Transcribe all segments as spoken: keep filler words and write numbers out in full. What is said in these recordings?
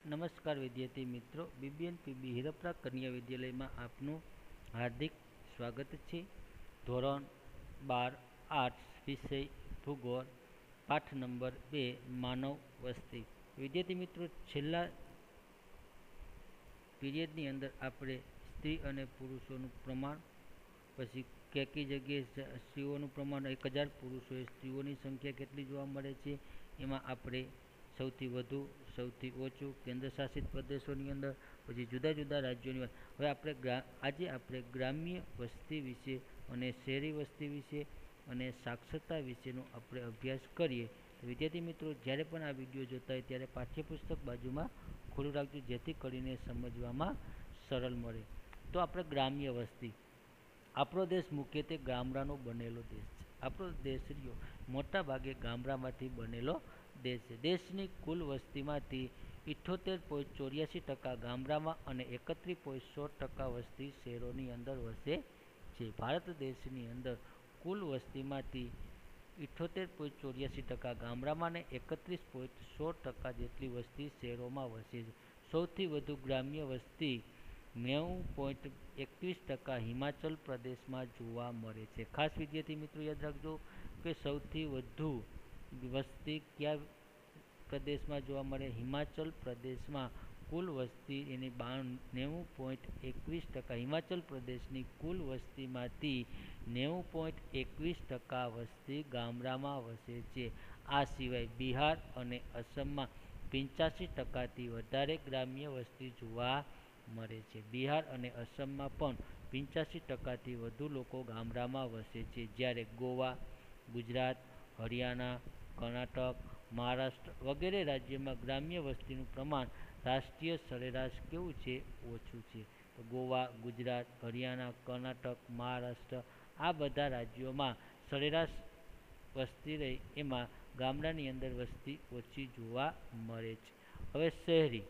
नमस्कार विद्यार्थी मित्रों, बीबीएन पीबी हीरप्रा कन्या विद्यालय में आपनु हार्दिक स्वागत है। धोरण बार आर्ट्स विषय भूगोल पाठ नंबर बे मानव वस्ती। विद्यार्थी मित्रों, छेल्ला पीरियडनी अंदर आपणे स्त्री और पुरुषों प्रमाण, पछी क्या की जगह स्त्रीओं प्रमाण एक हज़ार पुरुषों स्त्रीओं की संख्या केटली जोवा मळे छे, एमां आपणे सौथी वधु सौथी ओछुं केन्द्र शासित प्रदेशों अंदर, पछी जुदा जुदा राज्यों की बात। हवे आपणे ग्रा आज आपणे ग्राम्य वस्ती विषे अने शहरी वस्ती विषे अने साक्षरता विषेनो आपणे अभ्यास करीए। तो विद्यार्थी मित्रों, ज्यारे पण आ विडियो जोता होय त्यारे पाठ्यपुस्तक बाजुमां खोली राखजो, जेथी करीने समजवामां सरल मळे। तो आपणे ग्राम्य वस्ती, आपणो देश मुख्यत्वे गामडानो बनेलो देश छे। आपणो देश रह्यो मोटा भागे गामडामांथी बनेलो देश छे। देशनी कुल वस्तीमांथी इठोतेर पॉइंट चौरासी टका गामडामां अने एकत्रीस पॉइंट सोળ टका वस्ती शहेरोनी अंदर वसे छे। भारत देशनी अंदर कुल वस्तीमांथी इठोतेर पॉइंट चौरासी टका गामडामां अने एकत्रीस पॉइंट सोળ टका जेटली वस्ती शहेरोमां वसे छे। सौथी वधु ग्राम्य वस्ती नेવું पॉइंट एकवीस टका हिमाचल प्रदेश में जोवा मळे छे। खास विद्यार्थी मित्रों याद रखजो कि सौथी वधु वस्ती क्या प्रदेश में जोवा मळे, हिमाचल प्रदेश में कुल वस्ती एनी नेવું पॉइंट एकवीस टका हिमाचल प्रदेश की कुल वस्ती में नेવું पॉइंट एकवीस टका वस्ती गामडामां वसे छे। आ सिवाय बिहार और असम में पंचासी टका थी वधारे ग्राम्य वस्ती जोवा मळे छे। बिहार और असम में पण पंचासी टका थी वधु लोको गामडामां वसे छे। ज्यारे गोवा, गुजरात, हरियाणा, कर्नाटक, महाराष्ट्र वगैरह राज्यों में ग्राम्य वस्तीनुं प्रमाण राष्ट्रीय सरेराश केवुं छे, ओछुं छे। तो गोवा, गुजरात, हरियाणा, कर्नाटक, महाराष्ट्र आ बधा राज्यों में सरेराश वस्ती रही, एमां गामडानी अंदर वस्ती ओછી जोवा मळे छे। हवे शहेरी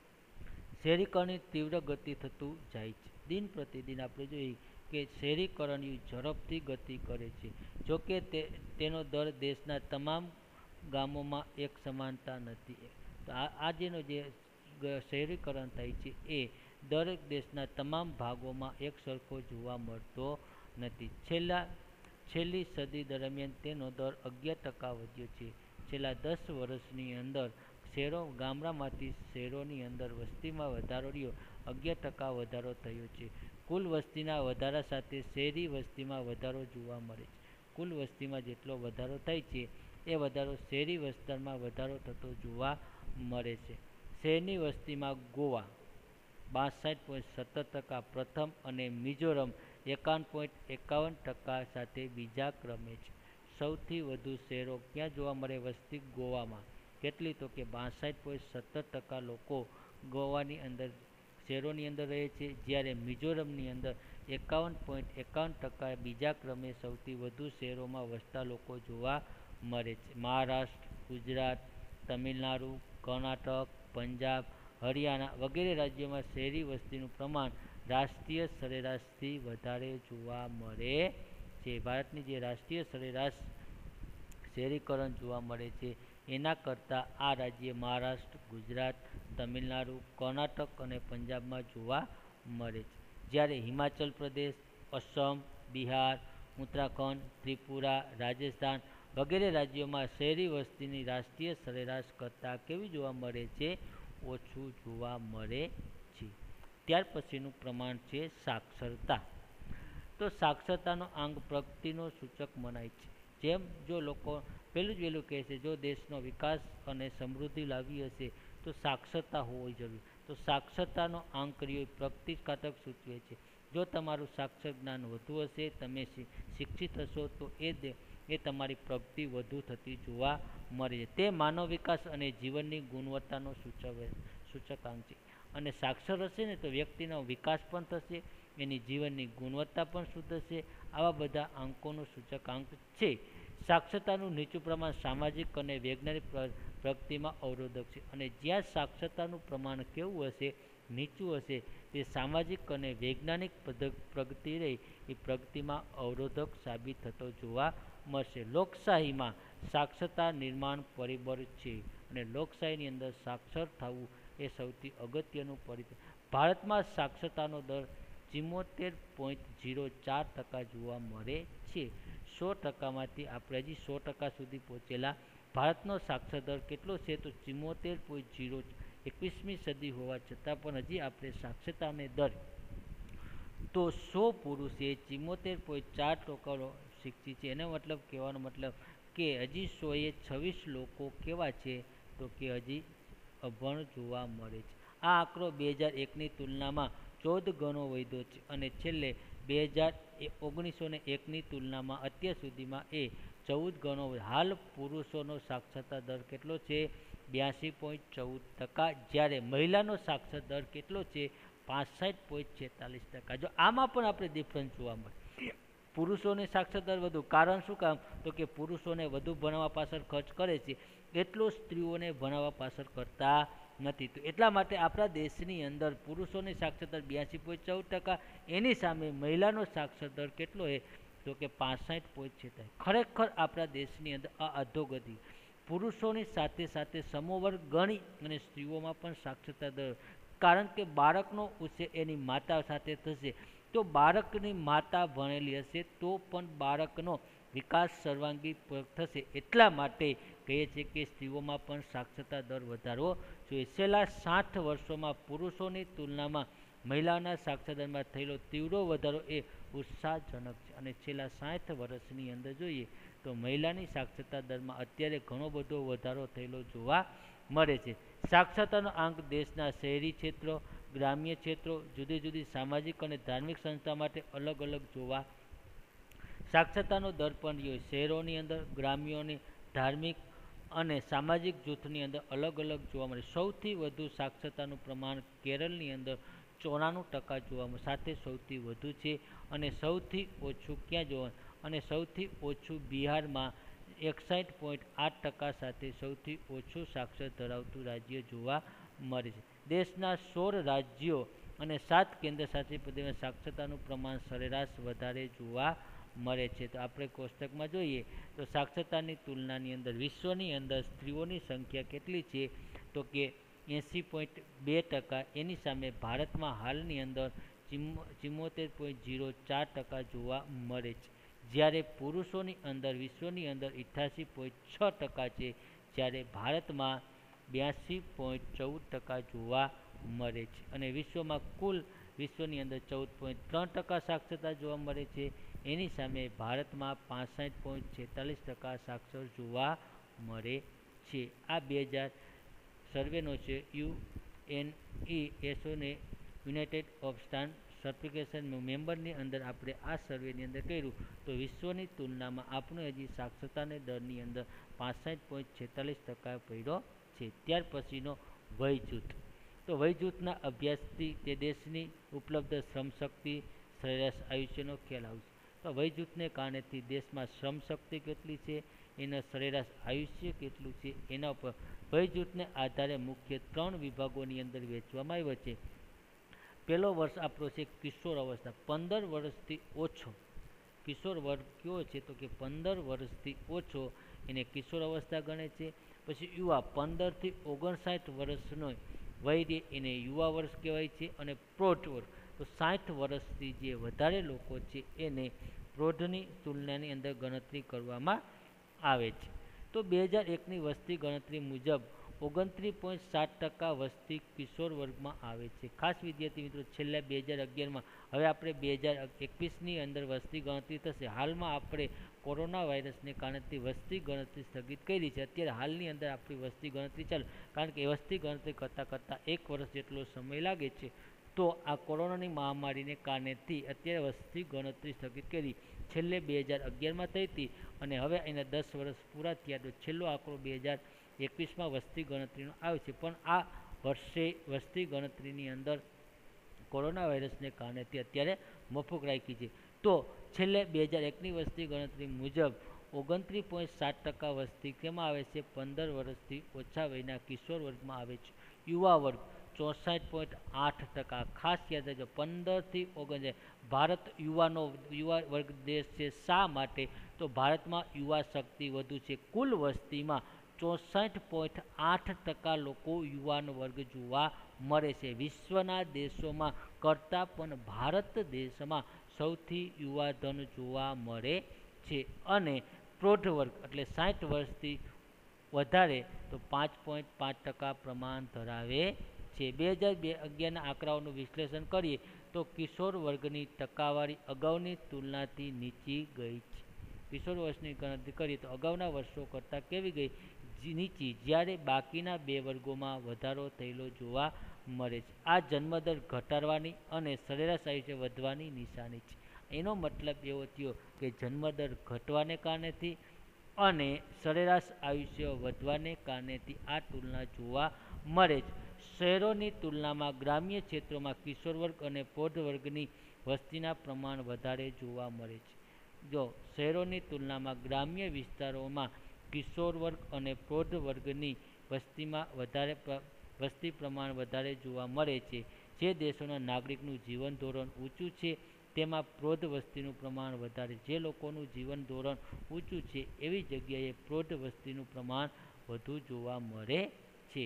शहेरीकरण तीव्र गति थतुं जाय छे। दिन प्रतिदिन आपणे जोईए कि शहेरीकरण झड़पथी गति करे छे। जो कि ते तेनो दर देशना तमाम गामों में एक समानता नथी। तो आ जेनो जे शहेरीकरण थाय छे ए दरेक देशना तमाम भागों में एक सरखो जोवा मळतो नथी। छेल्ला छेल्ली सदी दरमियान तेनो दर अगियार टका वध्यो छे। छेल्ला दस वर्षनी अंदर शहेरों गामडामांथी शहेरोनी अंदर वस्ती में वधारो रह्यो, अगियार टका वधारो थयो छे। कुल वस्तीना वधारा साथे शहेरी वस्ती में वधारो जोवा मळे छे। कुल वस्ती में जेटलो वधारो थाय छे ए वधारो शहेरी विस्तार में वधारो थतो जोवा मळे छे। शहेरनी वस्ती में गोवा बासठ पॉइंट सत्तर टका प्रथम और मिजोरम एकावन पॉइंट एकावन टका साथे बीजा क्रमे छे। सौथी वधु शहेरों क्या जोवा मळे वस्ती गोवा में, केटली तो कि बासठ पॉइंट सत्तर टका लोको गोवानी अंदर शहेरोनी अंदर रहे छे। ज्यारे मिजोरमनी अंदर एकावन पॉइंट एकावन टका बीजा क्रमे सौथी वधु शहेरों में वसता लोको जोवा मळे छे। महाराष्ट्र, गुजरात, तमिलनाडु, कर्नाटक, पंजाब, हरियाणा वगैरह राज्यों में शहेरी वस्तीनुं प्रमाण राष्ट्रीय सरेराशथी वधारे जोवा मळे छे। भारतनी जे राष्ट्रीय सरेराश शहेरीकरण जोवा मळे छे एना करता आ राज्य महाराष्ट्र, गुजरात, तमिलनाडु, कर्नाटक और पंजाब में जोवा मळे छे। ज्यारे हिमाचल प्रदेश, असम, बिहार, उत्तराखंड, त्रिपुरा, राजस्थान वगैरह राज्यों में शहेरी वस्ती राष्ट्रीय सरेराश करता केवी जोवा मळे छे, ओछुं जोवा मळे छे। त्यार पछीनुं प्रमाण छे साक्षरता। तो साक्षरतानो आंक प्रगतिनो सूचक मनाय छे। जेम जो लोको पहेलुं ज वहेलुं कहे छे जो देशनो विकास अने समृद्धि लावी हशे तो साक्षरता होवी जरूरी। तो साक्षरतानो आंक रह्यो प्रगति खातर सूचवे छे। जो तमारुं साक्षर ज्ञान वधु हशे, तमे शिक्षित हशो तो ए दे ए तमारी प्रगति वधु थती जोवा मळे छे। ते मानव विकास अने जीवननी गुणवत्तानो सूचवे सूचकांक छे। अने साक्षर हशे ने तो व्यक्तिनो विकास पण थशे, एनी जीवननी गुणवत्ता पण सुधरशे। आवा बधा आंकोनो सूचकांक छे। साक्षरतानुं नीचुं प्रमाण सामाजिक अने वैज्ञानिक प्रगति में अवरोधक छे। अने ज्यां साक्षरतानुं प्रमाण केवुं हशे, नीचुं हशे, ते सामाजिक अने वैज्ञानिक प्रगति रही ए प्रगति में अवरोधक साबित थतो जोवा मळशे। लोकशाही में साक्षरता निर्माण परिबळ छे अने लोकशाहीनी अंदर साक्षर थवुं એ સૌથી અગત્યનું પરિબળ. ભારતમાં સાક્ષરતાનો દર ચુમ્મોતેર પોઈન્ટ ઝીરો ચાર ટકા જોવા મળે છે. સો ટકામાંથી આપણે હજી સો ટકા સુધી પહોંચેલા. ભારતનો સાક્ષર દર કેટલો છે? તો ચુમ્મોતેર પોઈન્ટ ઝીરો એકવીસમી સદી હોવા છતાં પણ હજી આપણે સાક્ષરતાને દર તો સો પુરુષે ચુમ્મોતેર પોઈન્ટ ચાર ટકા શિક્ષિત છે. એનો મતલબ કહેવાનો મતલબ કે હજી સોએ છવ્વીસ લોકો કેવા છે? તો કે હજી અભણ જોવા મળે છે. આ આંકડો બે હજાર એકની તુલનામાં ચૌદ ગણો વધ્યો છે અને છેલ્લે બે હજાર ઓગણીસો ને એકની તુલનામાં અત્યાર સુધીમાં એ ચૌદ ગણો. હાલ પુરુષોનો સાક્ષરતા દર કેટલો છે? બ્યાસી પોઈન્ટ ચૌદ ટકા. જ્યારે મહિલાનો સાક્ષર દર કેટલો છે? પાસઠ પોઈન્ટ છેતાલીસ ટકા. જો આમાં પણ આપણે ડિફરન્સ જોવા મળે. પુરુષોને સાક્ષર દર વધુ. કારણ શું કામ? તો કે પુરુષોને વધુ ભણવા પાછળ ખર્ચ કરે છે, એટલો સ્ત્રીઓને ભણાવવા પાછળ કરતા નથી. તો એટલા માટે આપણા દેશની અંદર પુરુષોની સાક્ષર દર બ્યાસી પોઈન્ટ ચૌદ ટકા, એની સામે મહિલાનો સાક્ષર દર કેટલો છે? તો કે પાસઠ પોઈન્ટ છેતાલીસ. ખરેખર આપણા દેશની અંદર આ અધોગતિ. પુરુષોની સાથે સાથે સમોવર્ગ ગણી અને સ્ત્રીઓમાં પણ સાક્ષરતા દર, કારણ કે બાળકનો ઉછેર એની માતા સાથે થશે. તો બાળકની માતા ભણેલી હશે તો પણ બાળકનો વિકાસ સર્વાંગી થશે. એટલા માટે કહીએ છીએ કે સ્ત્રીઓમાં પણ સાક્ષરતા દર વધારવો જોઈએ. છેલ્લા સાઠ વર્ષોમાં પુરુષોની તુલનામાં મહિલાઓના સાક્ષર દરમાં થયેલો તીવ્ર વધારો એ ઉત્સાહજનક છે. અને છેલ્લા સાઠ વર્ષની અંદર જોઈએ તો મહિલાની સાક્ષરતા દરમાં અત્યારે ઘણો બધો વધારો થયેલો જોવા મળે છે. સાક્ષરતાનો આંક દેશના શહેરી ક્ષેત્રો, ગ્રામ્ય ક્ષેત્રો, જુદી જુદી સામાજિક અને ધાર્મિક સંસ્થા માટે અલગ અલગ જોવા. સાક્ષરતાનો દર પણ શહેરોની અંદર, ગ્રામ્યોની, ધાર્મિક અને સામાજિક જૂથની અંદર અલગ અલગ જોવા મળે. સૌથી વધુ સાક્ષરતાનું પ્રમાણ કેરળની અંદર ચોરાણું ટકા જોવા મળે સાથે સૌથી વધુ છે. અને સૌથી ઓછું ક્યાં જોવા? અને સૌથી ઓછું બિહારમાં એકસઠ પોઈન્ટ આઠ ટકા સાથે સૌથી ઓછું સાક્ષર ધરાવતું રાજ્ય જોવા મળે છે. દેશના સોળ રાજ્યો અને સાત કેન્દ્રશાસિત પ્રદેશોમાં સાક્ષરતાનું પ્રમાણ સરેરાશ વધારે જોવા મળે છે. તો આપણે કોષ્ટકમાં જોઈએ તો સાક્ષરતાની તુલનાની અંદર વિશ્વની અંદર સ્ત્રીઓની સંખ્યા કેટલી છે? તો કે એંસી પોઈન્ટ બે ટકા. એની સામે ભારતમાં હાલની અંદર ચુમ્મોતેર પોઈન્ટ ઝીરો ચાર ટકા જોવા મળે છે. જ્યારે પુરુષોની અંદર વિશ્વની અંદર અઠ્યાસી પોઈન્ટ છ ટકા છે, જ્યારે ભારતમાં બ્યાસી પોઈન્ટ ચૌદ ટકા જોવા મળે છે. અને વિશ્વમાં કુલ વિશ્વની અંદર ચૌદ પોઈન્ટ ત્રણ ટકા સાક્ષરતા જોવા મળે છે. એની સામે ભારતમાં પાસઠ પોઈન્ટ છેતાલીસ ટકા સાક્ષર જોવા મળે છે. આ બે હજાર સર્વેનો છે. યુ એન ઈ એસોને યુનાઇટેડ ઓફસ્ટાન સર્ટિફિકેશન મેમ્બરની અંદર આપણે આ સર્વેની અંદર કર્યું તો વિશ્વની તુલનામાં આપણે હજી સાક્ષરતાને દરની અંદર પાસઠ પોઈન્ટ છેતાલીસ ટકા પડ્યો છે. ત્યાર પછીનો વય જૂથ. તો વય જૂથના અભ્યાસથી તે દેશની ઉપલબ્ધ શ્રમશક્તિ, સરેરાશ આયુષ્યનો ખ્યાલ આવશે. તો વય જૂથને કારણેથી દેશમાં શ્રમશક્તિ કેટલી છે, એના સરેરાશ આયુષ્ય કેટલું છે, એના ઉપર વય જૂથને આધારે મુખ્ય ત્રણ વિભાગોની અંદર વહેંચવામાં આવ્યો છે. પહેલો વર્ષ આપણો છે કિશોર અવસ્થા, પંદર વર્ષથી ઓછો. કિશોર વર્ગ કયો છે? તો કે પંદર વર્ષથી ઓછો એને કિશોર અવસ્થા ગણે છે. પછી યુવા, પંદરથી ઓગણસાઠ વર્ષનો વય એને યુવા વર્ષ કહેવાય છે. અને પ્રૌઢ વર્ગ, તો સાઠ વર્ષથી જે વધારે લોકો છે એને પ્રૌઢની તુલનાની અંદર ગણતરી કરવામાં આવે છે. તો બે હજાર એકની વસ્તી ગણતરી મુજબ ઓગણત્રીસ પોઈન્ટ સાત ટકા વસ્તી કિશોર વર્ગમાં આવે છે. ખાસ વિદ્યાર્થી મિત્રો, છેલ્લા બે હજાર અગિયારમાં હવે આપણે બે હજાર એકવીસની અંદર વસ્તી ગણતરી થશે. હાલમાં આપણે કોરોના વાયરસને કારણથી વસ્તી ગણતરી સ્થગિત કરી છે. અત્યારે હાલની અંદર આપણી વસ્તી ગણતરી ચાલુ, કારણ કે વસ્તી ગણતરી કરતાં કરતાં એક વર્ષ જેટલો સમય લાગે છે. તો આ કોરોનાની મહામારીને કારણેથી અત્યારે વસ્તી ગણતરી સ્થગિત કરી. છેલ્લે બે હજાર અગિયારમાં થઈ હતી અને હવે એના દસ વર્ષ પૂરા થયા તો છેલ્લો આંકડો બે હજાર એકવીસમાં વસ્તી ગણતરીનો આવે છે. પણ આ વર્ષે વસ્તી ગણતરીની અંદર કોરોના વાયરસને કારણેથી અત્યારે મફુક રાખી છે. તો છેલ્લે બે હજાર એકની વસ્તી ગણતરી મુજબ ઓગણત્રીસ પોઈન્ટ સાત ટકા વસ્તી કેમાં આવે છે? પંદર વર્ષથી ઓછા વયના કિશોર વર્ગમાં આવે છે. યુવા વર્ગ ચોસઠ પોઈન્ટ આઠ ટકા. ખાસ યાદ રાખજો, પંદરથી ઓગણ ભારત યુવાનો યુવા વર્ગ દેશ છે. શા માટે? તો ભારતમાં યુવા શક્તિ વધુ છે. કુલ વસ્તીમાં ચોસઠ પોઈન્ટ આઠ ટકા લોકો યુવાન વર્ગ જોવા મળે છે. વિશ્વના દેશોમાં કરતાં પણ ભારત દેશમાં સૌથી યુવાધન જોવા મળે છે. અને પ્રૌઢ વર્ગ એટલે સાઠ વર્ષથી વધારે તો પાંચ પોઈન્ટ પાંચ ટકા પ્રમાણ ધરાવે છે. બે હજાર બે અગિયારના આંકડાઓનું વિશ્લેષણ કરીએ તો કિશોર વર્ગની ટકાવારી અગાઉની તુલનાથી નીચી ગઈ છે. કિશોર વર્ષની ગણતરી કરીએ તો અગાઉના વર્ષો કરતાં કેવી ગઈ? નીચી, જ્યારે બાકીના બે વર્ગોમાં વધારો થયેલો જોવા મળે છે. આ જન્મદર ઘટાડવાની અને સરેરાશ આયુષ્ય વધવાની નિશાની છે. એનો મતલબ એવો થયો કે જન્મદર ઘટવાને કારણેથી અને સરેરાશ આયુષ્ય વધવાને કારણેથી આ તુલના જોવા મળે છે. શહેરોની તુલનામાં ગ્રામ્ય ક્ષેત્રોમાં કિશોર વર્ગ અને પ્રૌઢ વર્ગની વસ્તીના પ્રમાણ વધારે જોવા મળે છે. જો શહેરોની તુલનામાં ગ્રામ્ય વિસ્તારોમાં કિશોર વર્ગ અને પ્રૌઢ વર્ગની વસ્તીમાં વધારે વસ્તી પ્રમાણ વધારે જોવા મળે છે. જે દેશોના નાગરિકનું જીવન ધોરણ ઊંચું છે તેમાં પ્રૌઢ વસ્તીનું પ્રમાણ વધારે. જે લોકોનું જીવન ધોરણ ઊંચું છે એવી જગ્યાએ પ્રૌઢ વસ્તીનું પ્રમાણ વધુ જોવા મળે છે.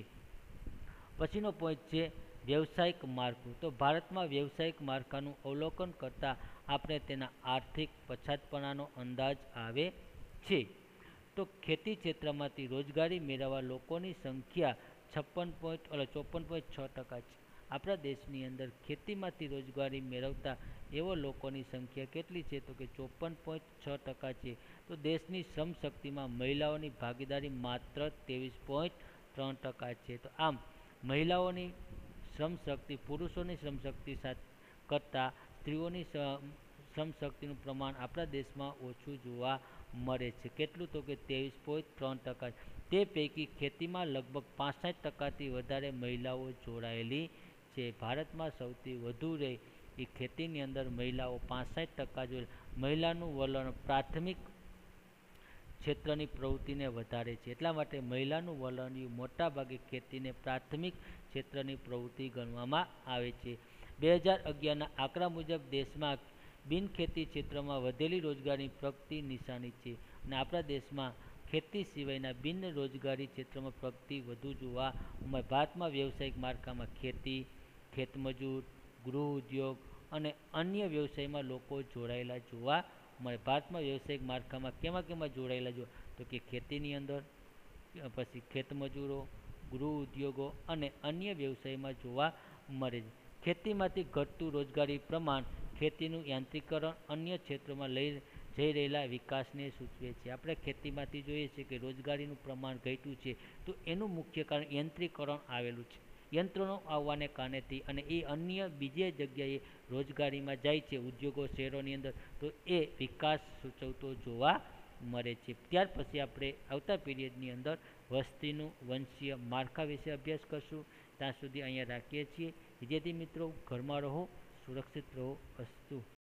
પછીનો પોઈન્ટ છે વ્યવસાયિક માળખું. તો ભારતમાં વ્યવસાયિક માળખાનું અવલોકન કરતાં આપણે તેના આર્થિક પછાતપણાનો અંદાજ આવે છે. તો ખેતી ક્ષેત્રમાંથી રોજગારી મેળવવા લોકોની સંખ્યા છપ્પન પોઈન્ટ ચોપન પોઈન્ટ છ ટકા છે. આપણા દેશની અંદર ખેતીમાંથી રોજગારી મેળવતા એવો લોકોની સંખ્યા કેટલી છે? તો કે ચોપન પોઈન્ટ છ ટકા છે. તો દેશની શ્રમશક્તિમાં મહિલાઓની ભાગીદારી માત્ર ત્રેવીસ પોઈન્ટ ત્રણ ટકા છે. તો આમ મહિલાઓની શ્રમશક્તિ પુરુષોની શ્રમશક્તિ સાથે કરતાં સ્ત્રીઓની શ્રમશક્તિનું પ્રમાણ આપણા દેશમાં ઓછું જોવા મળે છે. કેટલું? તો કે ત્રેવીસ પોઈન્ટ ત્રણ ટકા. તે પૈકી ખેતીમાં લગભગ પાસઠ ટકાથી વધારે મહિલાઓ જોડાયેલી છે. ભારતમાં સૌથી વધુ રહે એ ખેતીની અંદર મહિલાઓ પાસઠ ટકા જોડે. મહિલાનું વલણ પ્રાથમિક ક્ષેત્રની પ્રવૃત્તિને વધારે છે. એટલા માટે મહિલાનું વલણ મોટાભાગે ખેતીને પ્રાથમિક ક્ષેત્રની પ્રવૃત્તિ ગણવામાં આવે છે. બે હજાર અગિયારના આંકડા મુજબ દેશમાં બિનખેતી ક્ષેત્રમાં વધેલી રોજગારી પ્રગતિ નિશાની છે. અને આપણા દેશમાં ખેતી સિવાયના બિન રોજગારી ક્ષેત્રમાં પ્રગતિ વધુ જોવા મળે. ભારતમાં વ્યવસાયિક માળખામાં ખેતી, ખેતમજૂર, ગૃહ ઉદ્યોગ અને અન્ય વ્યવસાયમાં લોકો જોડાયેલા જોવા મળે. ભારતમાં વ્યવસાયિક માળખામાં કેમાં કેમાં જોડાયેલા જોવા? તો કે ખેતીની અંદર, પછી ખેતમજૂરો, ગૃહ ઉદ્યોગો અને અન્ય વ્યવસાયમાં જોવા મળે છે. ખેતીમાંથી ઘટતું રોજગારી પ્રમાણ ખેતીનું યાંત્રિકરણ અન્ય ક્ષેત્રોમાં લઈ જઈ રહેલા વિકાસને સૂચવે છે. આપણે ખેતીમાંથી જોઈએ છીએ કે રોજગારીનું પ્રમાણ ઘટ્યું છે, તો એનું મુખ્ય કારણ યંત્રીકરણ આવેલું છે. યંત્રોનો આવવાને કારણેથી અને એ અન્ય બીજી જગ્યાએ રોજગારીમાં જાય છે ઉદ્યોગો શહેરોની અંદર, તો એ વિકાસ સૂચવતો જોવા મળે છે. ત્યાર પછી આપણે આવતા પીરિયડની અંદર વસ્તીનું વંશીય માળખા વિશે અભ્યાસ કરશું. ત્યાં સુધી અહીંયા રાખીએ છીએ. વિદ્યાર્થી મિત્રો, ઘરમાં રહો, સુરક્ષિત રહો. અસ્તુ.